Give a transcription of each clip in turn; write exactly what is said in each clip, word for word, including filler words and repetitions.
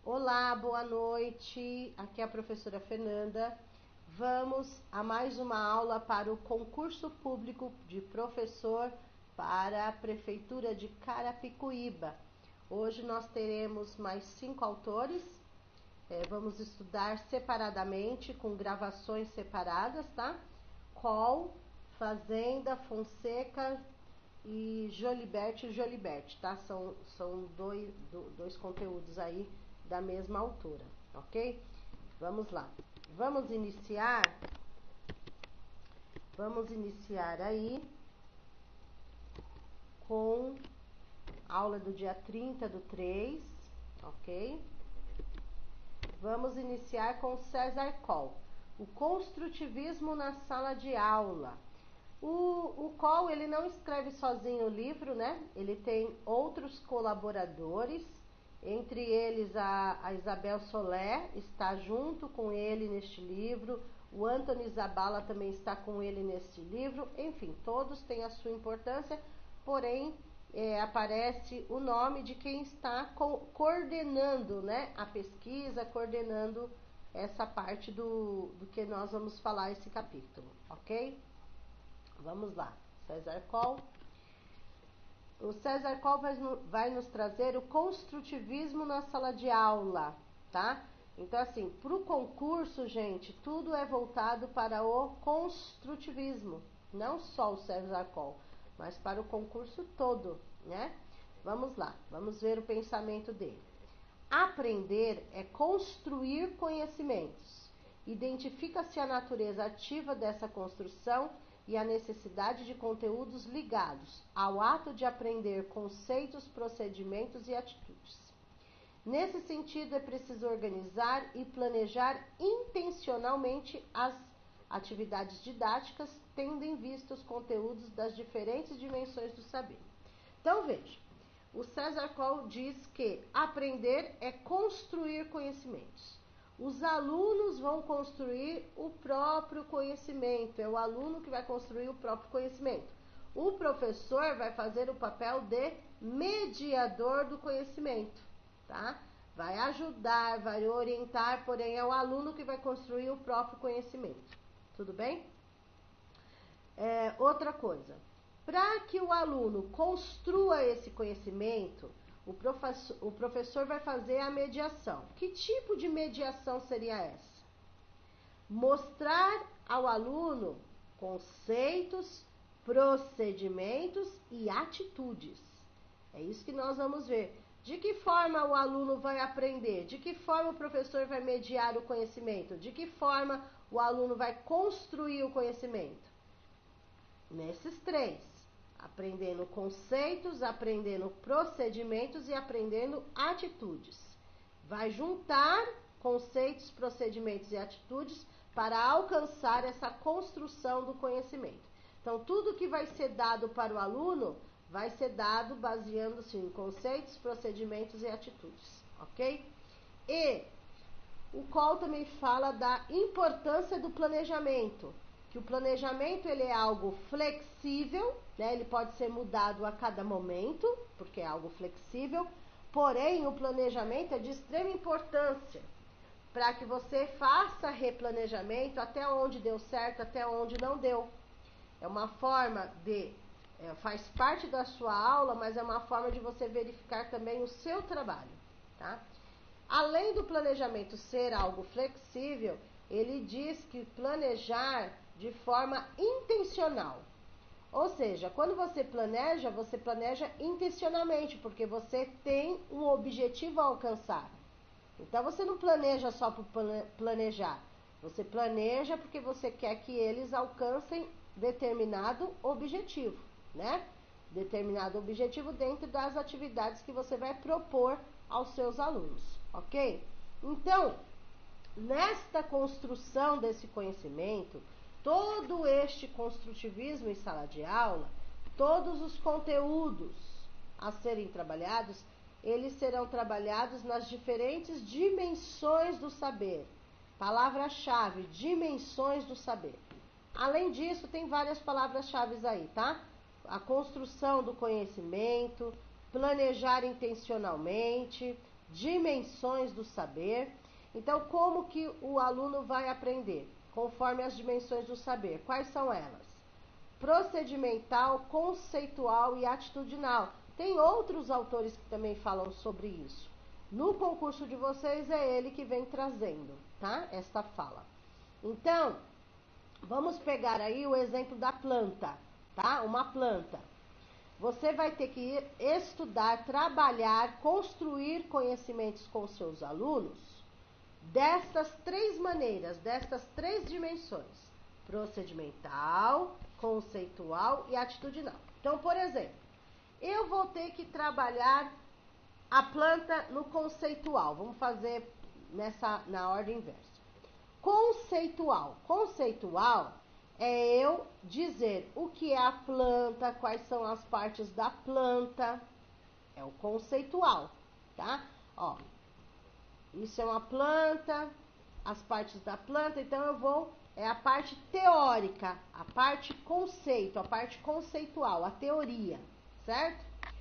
Olá, boa noite. Aqui é a professora Fernanda. Vamos a mais uma aula para o concurso público de professor para a Prefeitura de Carapicuíba. Hoje nós teremos mais cinco autores. É, vamos estudar separadamente, com gravações separadas, tá? Col, Fazenda, Fonseca e Joliberte e Joliberte, tá? São, são dois, dois conteúdos aí da mesma autora, ok? Vamos lá. Vamos iniciar. Vamos iniciar aí com a aula do dia trinta do três, ok? Vamos iniciar com César Col, o construtivismo na sala de aula. O, o Col, ele não escreve sozinho o livro, né? Ele tem outros colaboradores, entre eles a, a Isabel Soler está junto com ele neste livro, o Antônio Zabala também está com ele neste livro, enfim, todos têm a sua importância, porém é, aparece o nome de quem está co coordenando, né, a pesquisa, coordenando essa parte do, do que nós vamos falar esse capítulo, ok? Vamos lá, César Col. O César Col vai, vai nos trazer o construtivismo na sala de aula, tá? Então, assim, para o concurso, gente, tudo é voltado para o construtivismo. Não só o César Col, mas para o concurso todo, né? Vamos lá, vamos ver o pensamento dele. Aprender é construir conhecimentos. Identifica-se a natureza ativa dessa construção e a necessidade de conteúdos ligados ao ato de aprender conceitos, procedimentos e atitudes. Nesse sentido, é preciso organizar e planejar intencionalmente as atividades didáticas, tendo em vista os conteúdos das diferentes dimensões do saber. Então, veja, o César Col diz que aprender é construir conhecimentos. Os alunos vão construir o próprio conhecimento, é o aluno que vai construir o próprio conhecimento. O professor vai fazer o papel de mediador do conhecimento, tá? Vai ajudar, vai orientar, porém é o aluno que vai construir o próprio conhecimento. Tudo bem? É, outra coisa, para que o aluno construa esse conhecimento, O professor, o professor vai fazer a mediação. Que tipo de mediação seria essa? Mostrar ao aluno conceitos, procedimentos e atitudes. É isso que nós vamos ver. De que forma o aluno vai aprender? De que forma o professor vai mediar o conhecimento? De que forma o aluno vai construir o conhecimento? Nesses três. Aprendendo conceitos, aprendendo procedimentos e aprendendo atitudes. Vai juntar conceitos, procedimentos e atitudes para alcançar essa construção do conhecimento. Então, tudo que vai ser dado para o aluno vai ser dado baseando-se em conceitos, procedimentos e atitudes, ok? E o Col também fala da importância do planejamento. Que o planejamento ele é algo flexível, né? Ele pode ser mudado a cada momento, porque é algo flexível, porém o planejamento é de extrema importância para que você faça replanejamento até onde deu certo, até onde não deu. É uma forma de, é, faz parte da sua aula, mas é uma forma de você verificar também o seu trabalho, tá? Além do planejamento ser algo flexível, ele diz que planejar de forma intencional. Ou seja, quando você planeja, você planeja intencionalmente, porque você tem um objetivo a alcançar. Então, você não planeja só por planejar. Você planeja porque você quer que eles alcancem determinado objetivo, né? Determinado objetivo dentro das atividades que você vai propor aos seus alunos, ok? Então, nesta construção desse conhecimento, todo este construtivismo em sala de aula, todos os conteúdos a serem trabalhados, eles serão trabalhados nas diferentes dimensões do saber. Palavra-chave, dimensões do saber. Além disso, tem várias palavras-chave aí, tá? A construção do conhecimento, planejar intencionalmente, dimensões do saber. Então, como que o aluno vai aprender? Conforme as dimensões do saber. Quais são elas? Procedimental, conceitual e atitudinal. Tem outros autores que também falam sobre isso. No concurso de vocês é ele que vem trazendo, tá? Esta fala. Então, vamos pegar aí o exemplo da planta, tá? Uma planta. Você vai ter que estudar, trabalhar, construir conhecimentos com seus alunos destas três maneiras, destas três dimensões: procedimental, conceitual e atitudinal. Então, por exemplo, eu vou ter que trabalhar a planta no conceitual. Vamos fazer nessa, na ordem inversa. Conceitual. Conceitual é eu dizer o que é a planta, quais são as partes da planta. É o conceitual, tá? Ó, isso é uma planta, as partes da planta, então eu vou, é a parte teórica, a parte conceito, a parte conceitual, a teoria, certo?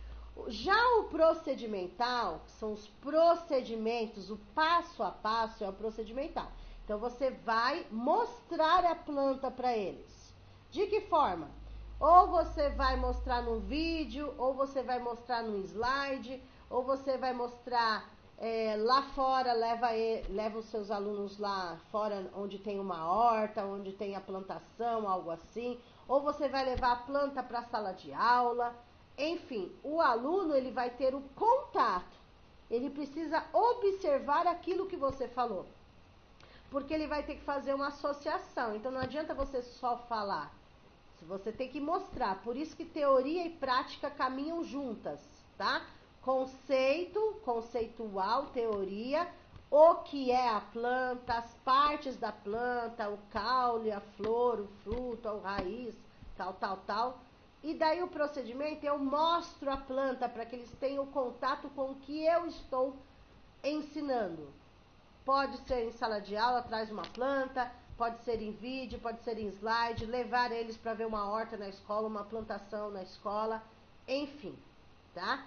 Já o procedimental, que são os procedimentos, o passo a passo é o procedimental. Então, você vai mostrar a planta para eles. De que forma? Ou você vai mostrar no vídeo, ou você vai mostrar no slide, ou você vai mostrar é, lá fora, leva, leva os seus alunos lá fora onde tem uma horta, onde tem a plantação, algo assim. Ou você vai levar a planta para a sala de aula. Enfim, o aluno ele vai ter o contato. Ele precisa observar aquilo que você falou. Porque ele vai ter que fazer uma associação. Então, não adianta você só falar. Você tem que mostrar. Por isso que teoria e prática caminham juntas, tá? Conceito, conceitual, teoria, o que é a planta, as partes da planta, o caule, a flor, o fruto, a raiz, tal, tal, tal. E daí o procedimento, eu mostro a planta para que eles tenham contato com o que eu estou ensinando. Pode ser em sala de aula, traz uma planta, pode ser em vídeo, pode ser em slide, levar eles para ver uma horta na escola, uma plantação na escola, enfim, tá?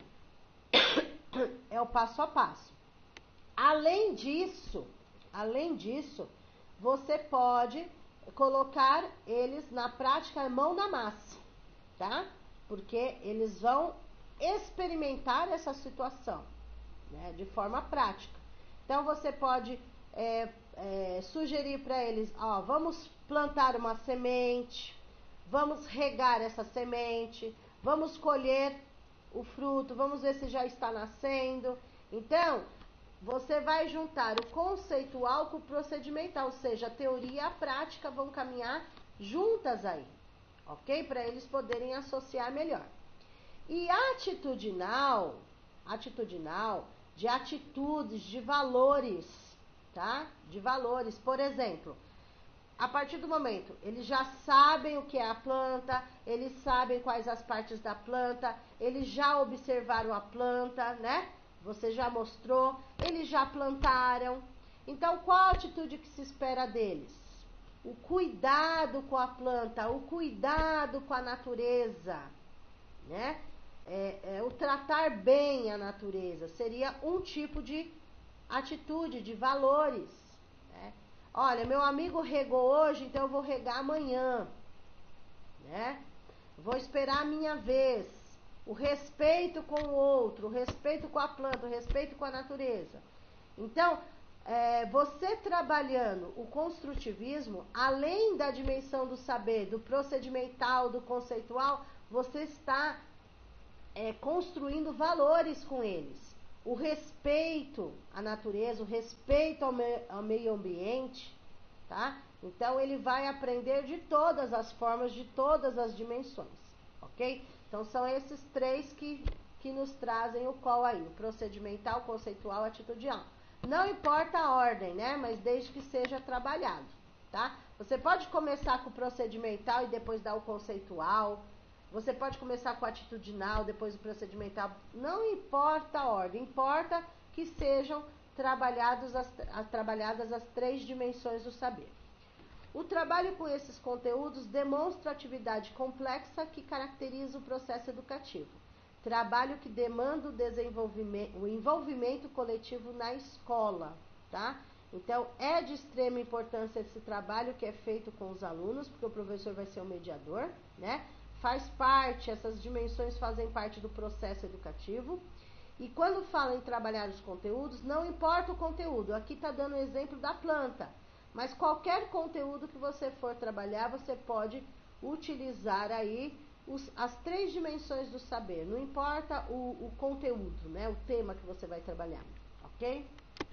É o passo a passo. Além disso, além disso, você pode colocar eles na prática, mão na massa, tá? Porque eles vão experimentar essa situação, né, de forma prática. Então, você pode é, é, sugerir para eles, ó, vamos plantar uma semente, vamos regar essa semente, vamos colher o fruto, vamos ver se já está nascendo. Então, você vai juntar o conceitual com o procedimental, ou seja, a teoria e a prática vão caminhar juntas aí, ok? Para eles poderem associar melhor. E atitudinal, atitudinal, de atitudes, de valores, tá? De valores, por exemplo, a partir do momento, eles já sabem o que é a planta, eles sabem quais as partes da planta, eles já observaram a planta, né? Você já mostrou, eles já plantaram. Então, qual a atitude que se espera deles? O cuidado com a planta, o cuidado com a natureza, né? É, é, o tratar bem a natureza seria um tipo de atitude, de valores, né? Olha, meu amigo regou hoje, então eu vou regar amanhã, né? Vou esperar a minha vez. O respeito com o outro, o respeito com a planta, o respeito com a natureza. Então, é, você trabalhando o construtivismo, além da dimensão do saber, do procedimental, do conceitual, você está é, construindo valores com eles. O respeito à natureza, o respeito ao, me, ao meio ambiente, tá? Então, ele vai aprender de todas as formas, de todas as dimensões, ok? Então, são esses três que, que nos trazem o qual aí, o procedimental, conceitual, atitudinal. Não importa a ordem, né? Mas desde que seja trabalhado, tá? Você pode começar com o procedimental e depois dar o conceitual. Você pode começar com o atitudinal, depois o procedimental. Não importa a ordem, importa que sejam trabalhados as, as, trabalhadas as três dimensões do saber. O trabalho com esses conteúdos demonstra atividade complexa que caracteriza o processo educativo. trabalho que demanda o desenvolvimento, o envolvimento coletivo na escola, tá? Então, é de extrema importância esse trabalho que é feito com os alunos, porque o professor vai ser o mediador, né? Faz parte, essas dimensões fazem parte do processo educativo. E quando fala em trabalhar os conteúdos, não importa o conteúdo, aqui está dando o exemplo da planta, mas qualquer conteúdo que você for trabalhar, você pode utilizar aí os, as três dimensões do saber, não importa o, o conteúdo, né? O tema que você vai trabalhar, ok?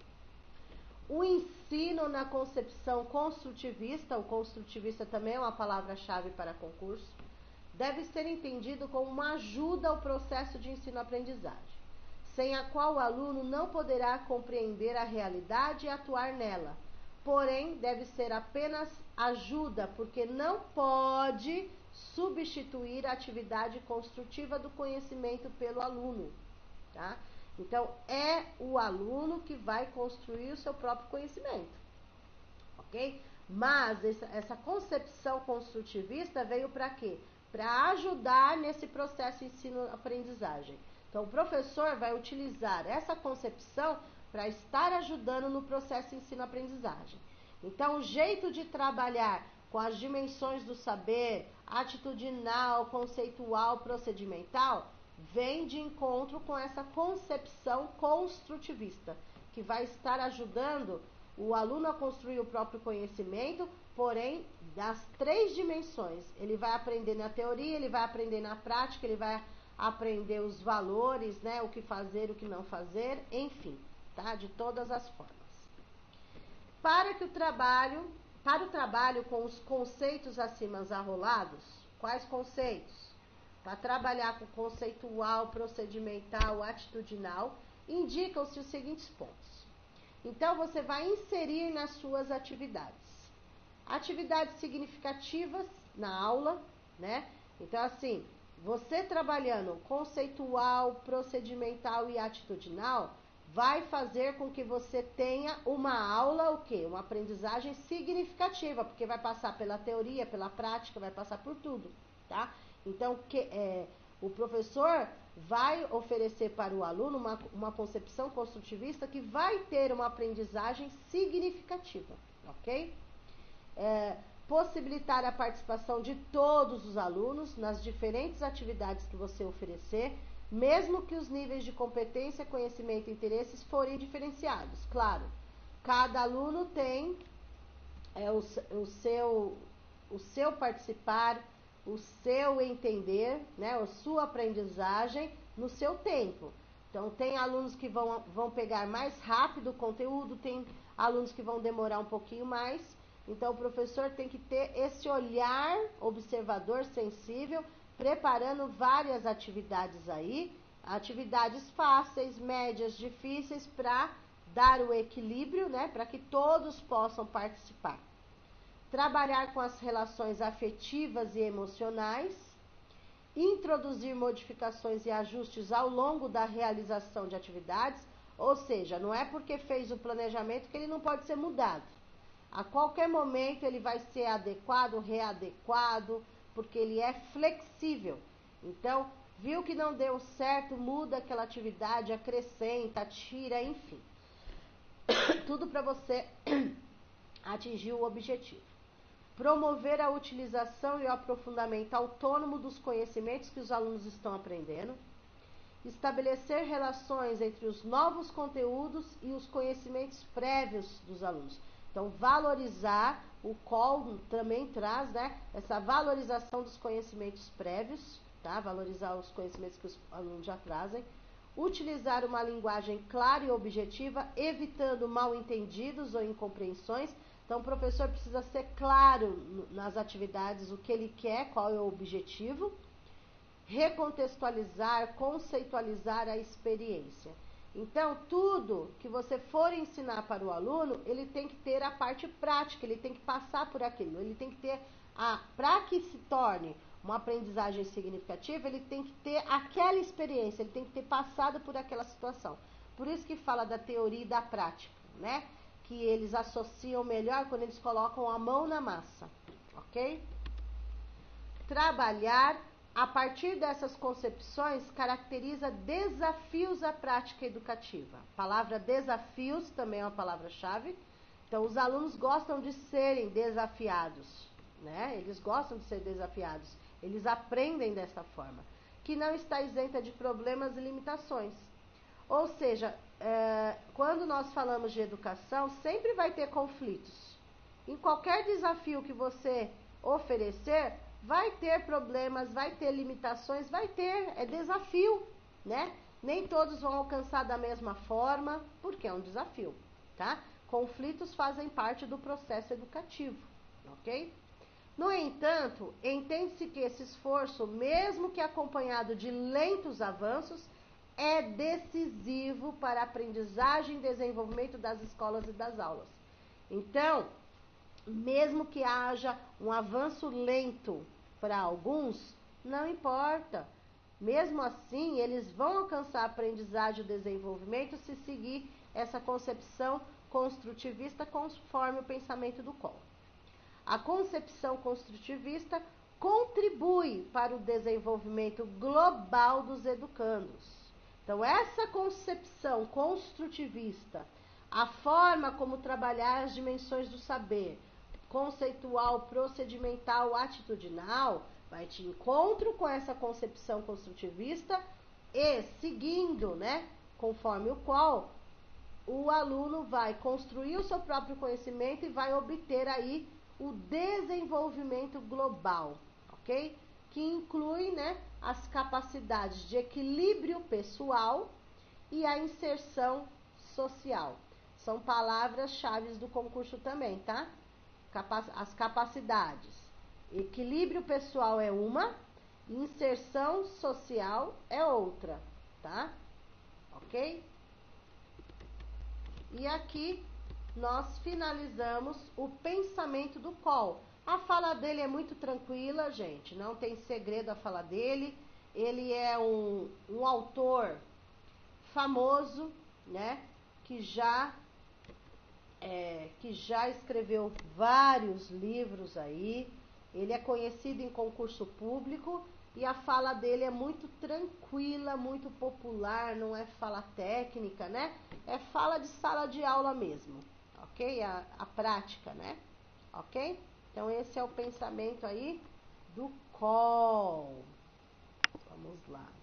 O ensino na concepção construtivista, o construtivista também é uma palavra-chave para concurso, deve ser entendido como uma ajuda ao processo de ensino-aprendizagem, sem a qual o aluno não poderá compreender a realidade e atuar nela. Porém, deve ser apenas ajuda, porque não pode substituir a atividade construtiva do conhecimento pelo aluno, tá? Então, é o aluno que vai construir o seu próprio conhecimento, ok? Mas essa, essa concepção construtivista veio para quê? Para ajudar nesse processo de ensino-aprendizagem. Então, o professor vai utilizar essa concepção para estar ajudando no processo de ensino-aprendizagem. Então, o jeito de trabalhar com as dimensões do saber, atitudinal, conceitual, procedimental, vem de encontro com essa concepção construtivista, que vai estar ajudando o aluno a construir o próprio conhecimento, porém, das três dimensões. Ele vai aprender na teoria, ele vai aprender na prática, ele vai aprender os valores, né, o que fazer, o que não fazer, enfim, tá? De todas as formas. Para que o trabalho, para o trabalho com os conceitos acima arrolados, quais conceitos? Para trabalhar com conceitual, procedimental, atitudinal, indicam-se os seguintes pontos. Então, você vai inserir nas suas atividades. Atividades significativas na aula, né? Então, assim, você trabalhando conceitual, procedimental e atitudinal, vai fazer com que você tenha uma aula, o quê? Uma aprendizagem significativa, porque vai passar pela teoria, pela prática, vai passar por tudo, tá? Então, que, é, o professor vai oferecer para o aluno uma, uma concepção construtivista que vai ter uma aprendizagem significativa, ok? É, possibilitar a participação de todos os alunos nas diferentes atividades que você oferecer, mesmo que os níveis de competência, conhecimento e interesses forem diferenciados. Claro, cada aluno tem é, o, o, seu, o seu participar, o seu entender, né, a sua aprendizagem no seu tempo. Então, tem alunos que vão, vão pegar mais rápido o conteúdo, tem alunos que vão demorar um pouquinho mais. Então, o professor tem que ter esse olhar observador, sensível, preparando várias atividades aí, atividades fáceis, médias, difíceis, para dar o equilíbrio, né, para que todos possam participar. Trabalhar com as relações afetivas e emocionais, introduzir modificações e ajustes ao longo da realização de atividades, ou seja, não é porque fez o planejamento que ele não pode ser mudado. A qualquer momento ele vai ser adequado, readequado, porque ele é flexível. Então, viu que não deu certo, muda aquela atividade, acrescenta, tira, enfim. Tudo para você atingir o objetivo. Promover a utilização e o aprofundamento autônomo dos conhecimentos que os alunos estão aprendendo. Estabelecer relações entre os novos conteúdos e os conhecimentos prévios dos alunos. Então, valorizar, o C O L também traz, né, essa valorização dos conhecimentos prévios, tá? Valorizar os conhecimentos que os alunos já trazem. Utilizar uma linguagem clara e objetiva, evitando mal-entendidos ou incompreensões. Então, o professor precisa ser claro nas atividades, o que ele quer, qual é o objetivo. Recontextualizar, conceitualizar a experiência. Então, tudo que você for ensinar para o aluno, ele tem que ter a parte prática, ele tem que passar por aquilo, ele tem que ter, a, para que se torne uma aprendizagem significativa, ele tem que ter aquela experiência, ele tem que ter passado por aquela situação. Por isso que fala da teoria e da prática, né? Que eles associam melhor quando eles colocam a mão na massa, ok? Trabalhar a partir dessas concepções, caracteriza desafios à prática educativa. A palavra desafios também é uma palavra-chave. Então, os alunos gostam de serem desafiados, né? Eles gostam de ser desafiados. Eles aprendem dessa forma, que não está isenta de problemas e limitações. Ou seja, é, quando nós falamos de educação, sempre vai ter conflitos. Em qualquer desafio que você oferecer, vai ter problemas, vai ter limitações, vai ter, é desafio, né? Nem todos vão alcançar da mesma forma, porque é um desafio, tá? Conflitos fazem parte do processo educativo, ok? No entanto, entende-se que esse esforço, mesmo que acompanhado de lentos avanços, é decisivo para a aprendizagem e desenvolvimento das escolas e das aulas. Então, mesmo que haja um avanço lento para alguns, não importa. Mesmo assim, eles vão alcançar a aprendizagem e o desenvolvimento se seguir essa concepção construtivista conforme o pensamento do Cole. A concepção construtivista contribui para o desenvolvimento global dos educandos. Então, essa concepção construtivista, a forma como trabalhar as dimensões do saber, conceitual, procedimental, atitudinal, vai de encontro com essa concepção construtivista e seguindo, né, conforme o qual o aluno vai construir o seu próprio conhecimento e vai obter aí o desenvolvimento global, ok? Que inclui, né, as capacidades de equilíbrio pessoal e a inserção social. São palavras-chave do concurso também, tá? As capacidades. Equilíbrio pessoal é uma, inserção social é outra, tá? Ok? E aqui nós finalizamos o pensamento do Cole. A fala dele é muito tranquila, gente, não tem segredo a fala dele. Ele é um, um autor famoso, né, que já, é, que já escreveu vários livros aí. Ele é conhecido em concurso público e a fala dele é muito tranquila, muito popular, não é fala técnica, né? É fala de sala de aula mesmo, ok? A, a prática, né? Ok? Então, esse é o pensamento aí do Cole. Vamos lá.